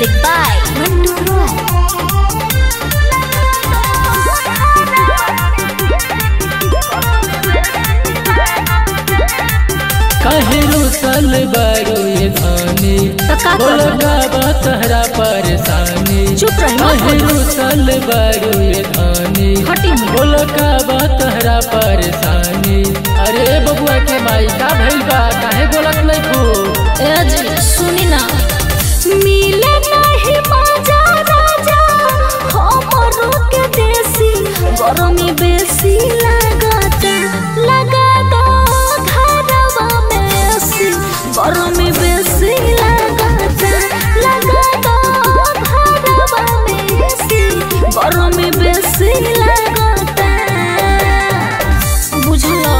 Music by Mantu Roy. काहे रुसल बारू ये धानी बोलो का तहरा परेशानी। काहे रुसल बारू ये धानी बोलो का तहरा परेशानी। अरे बबुआ के माई का भइल बा काहे बोलत नहीं तू? ए जी सुनी ना मिले नहीं मजा राजा हमरो के देसी गरमी बेसी लागता लगा दो घरवा में एसी गरमी बेसी लागता लगा दो घरवा में एसी गरमी बेसी लागता बुझलो।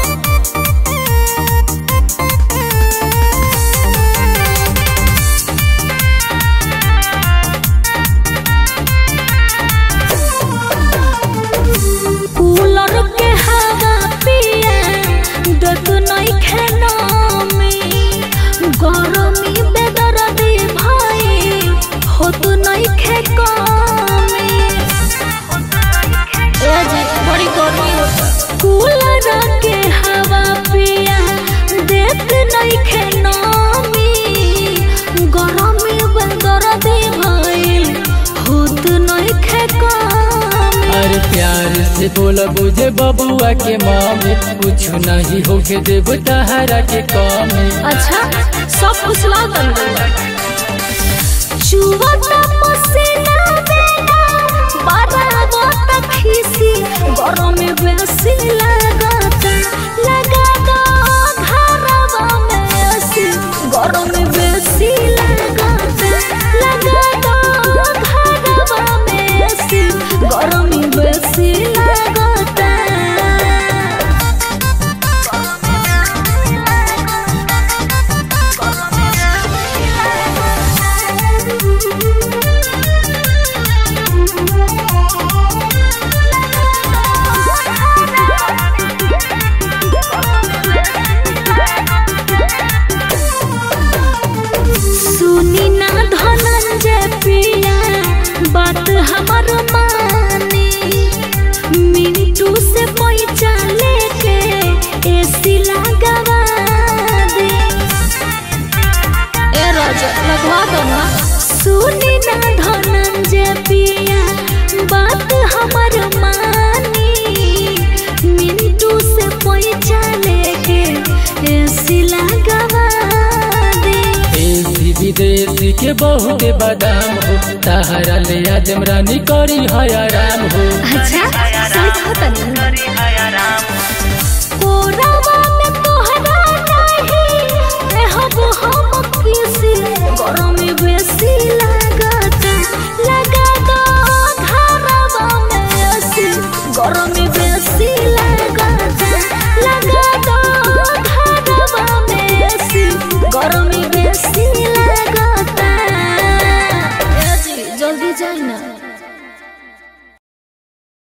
कूलर के हवा पिया दत नहीं खेना में गरमी बेदर्दी भाई होत नहीं खेका में ए जी बड़ी गर्मी होता। कूलर के हवा पिया देत नहीं खेना में गरमी बेदर्दी भाई होत नहीं खेका। अरे प्यार से बोला बुझे बबुआ के मामे कुछ नहीं होके देव तहरा के काम। अच्छा सब कुछ लागल चुवता पसीना देना बराबर खीसी गरमी बेसी लागता लगा दो घरवा में एसी गरमी बेसी लागता लगा दो घरवा में एसी गरमी बेसी लागता। सुनी ना धनंजय पिया बात हमर मानी मिंटू से पैसा लेके एसी लगवा दे। ए राजा लगवा दो ना। सुनी ना धनंजय पिया बात हमर मानी मिंटू से पैसा लेके एसी लगवा दे। एसी विदेशी के बहुत बादाम हो तहरा ले आजम रानी करी है आराम हो। अच्छा सही कहा तनी कोरा